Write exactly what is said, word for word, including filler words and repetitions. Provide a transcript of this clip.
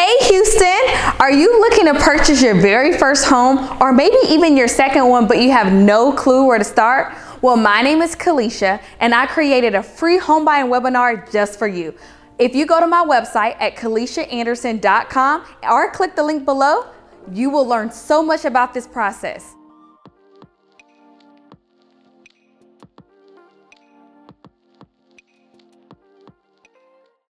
Hey Houston, are you looking to purchase your very first home or maybe even your second one but you have no clue where to start? Well, my name is Keleisha and I created a free home buying webinar just for you. If you go to my website at keleisha anderson dot com or click the link below, you will learn so much about this process.